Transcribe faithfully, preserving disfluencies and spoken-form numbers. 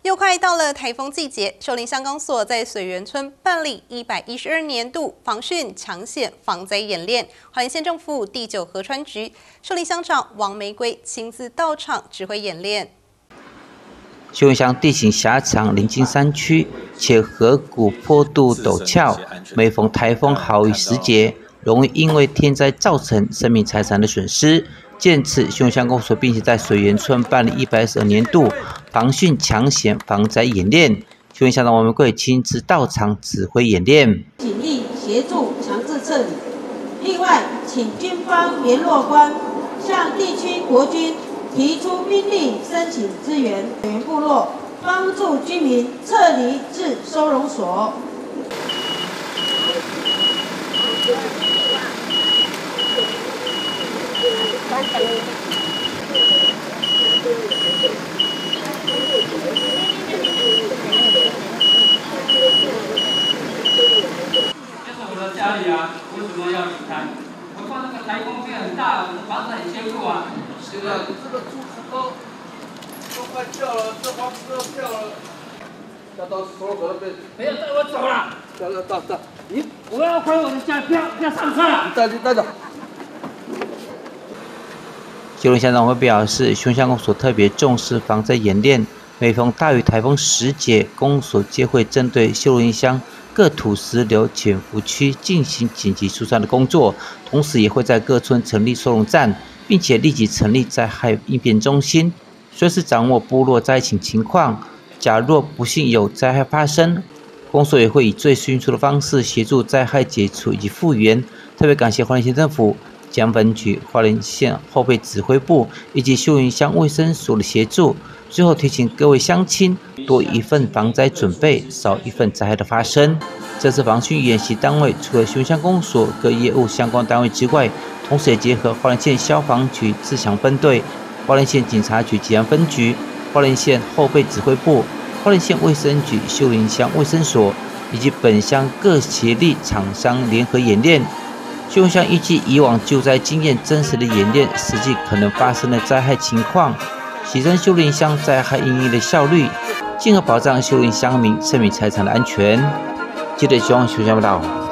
又快到了台风季节，秀林乡公所在水源村办理一百一十二年度防汛抢险防灾演练。花莲县政府第九河川局秀林乡长王玫瑰亲自到场指挥演练。 秀林乡地形狭长，临近山区，且河谷坡度陡峭，每逢台风豪雨时节，容易因为天灾造成生命财产的损失。见此，秀林乡公所并且在水源村办理一百二十二年度防汛抢险防灾演练。秀林乡长王玫瑰亲自到场指挥演练， 警力协助强制撤离。另外，请军方联络官向地区国军提出兵力申请支援，水源部落帮助居民撤离至收容所。 看我的家里啊，为什么要离开？何况那个台风变很大，我的房子很坚固啊。是啊，这个柱子都都快掉了，这房子都掉了。要到收容所那边。没有，带我走了。走走走走，你我要回我的家，不要不要上车了。你带你带走。 秀林乡长会表示，秀林乡公所特别重视防灾演练，每逢大雨台风时节，公所皆会针对秀林乡各土石流潜伏区进行紧急疏散的工作，同时也会在各村成立收容站，并且立即成立灾害应变中心，随时掌握部落灾情情况。假若不幸有灾害发生，公所也会以最迅速的方式协助灾害解除以及复原。特别感谢花莲县政府、江分局、花莲县后备指挥部以及秀林乡卫生所的协助。最后提醒各位乡亲，多一份防灾准备，少一份灾害的发生。这次防汛演习单位除了秀林乡公所各业务相关单位之外，同时也结合花莲县消防局自强分队、花莲县警察局吉安分局、花莲县后备指挥部、花莲县卫生局秀林乡卫生所以及本乡各协力厂商联合演练。秀林乡依据以往救灾经验，真实的演练实际可能发生的灾害情况，提升秀林乡灾害因应的效率，进而保障秀林乡民生命财产的安全。记者希望秀林乡报道。